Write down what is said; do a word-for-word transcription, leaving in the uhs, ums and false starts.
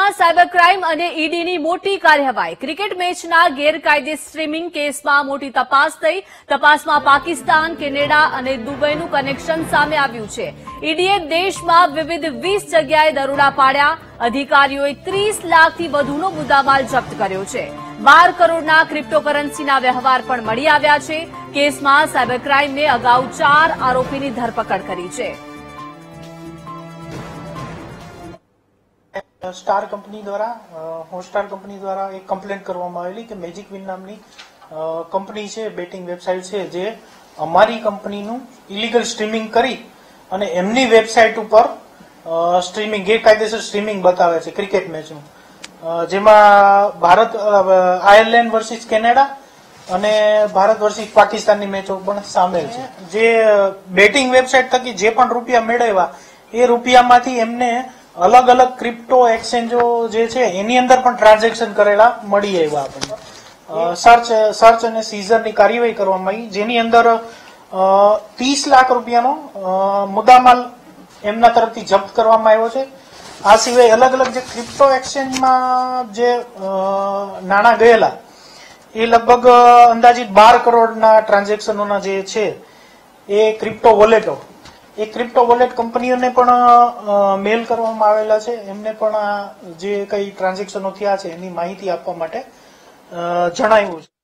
કેસમાં cyber crime અને ઈડીની મોટી કાર્યવાહી. ક્રિકેટ મેચના ગેરકાયદે સ્ટ્રીમિંગ કેસમાં મોટી તપાસ થઈ. તપાસમાં પાકિસ્તાન, કેનેડા અને દુબઈનું કનેક્શન સામે આવ્યું છે. ઈડીએ દેશમાં વિવિધ વીસ જગ્યાએ દરોડા પાડ્યા. અધિકારીઓએ ત્રીસ લાખથી વધુનો મુદ્દામાલ જપ્ત કર્યો છે. બાર કરોડના ક્રિપ્ટોકરન્સીના વ્યવહાર પણ મળી આવ્યા છે. કેસમાં સાયબર ક્રાઇમે અગાઉ ચાર આરોપીની ધરપકડ કરી છે. સ્ટાર કંપની દ્વારા હોટસ્ટાર કંપની દ્વારા એક કમ્પ્લેન્ટ કરવામાં આવેલી કે મેજિક વિન નામની કંપની છે, બેટિંગ વેબસાઇટ છે, જે અમારી કંપનીનું ઇલીગલ સ્ટ્રીમિંગ કરી અને એમની વેબસાઇટ ઉપર સ્ટ્રીમિંગ ગેરકાયદેસર સ્ટ્રીમિંગ બતાવે છે ક્રિકેટ મેચનું, જેમાં ભારત આયર્લેન્ડ વર્સિસ કેનેડા અને ભારત વર્સિસ પાકિસ્તાનની મેચો પણ સામેલ છે. જે બેટિંગ વેબસાઇટ થકી જે પણ રૂપિયા મેળવ્યા એ રૂપિયામાંથી એમને અલગ અલગ ક્રિપ્ટો એક્સચેન્જો જે છે એની અંદર પણ ટ્રાન્ઝેક્શન કરેલા મળી આવ્યા આપણને. સર્ચ સર્ચ અને સીઝરની કાર્યવાહી કરવામાં આવી, જેની અંદર ત્રીસ લાખ રૂપિયાનો મુદ્દામાલ એમના તરફથી જપ્ત કરવામાં આવ્યો છે. આ સિવાય અલગ અલગ જે ક્રિપ્ટો એક્સચેન્જમાં જે નાણાં ગયેલા એ લગભગ અંદાજિત બાર કરોડના ટ્રાન્ઝેક્શનોના જે છે એ ક્રિપ્ટો વોલેટો એ ક્રિપ્ટો વોલેટ કંપનીઓને પણ મેલ કરવામાં આવેલા છે. એમને પણ જે કઈ ટ્રાન્ઝેક્શનો થયા છે એની માહિતી આપવા માટે જણાવ્યું છે.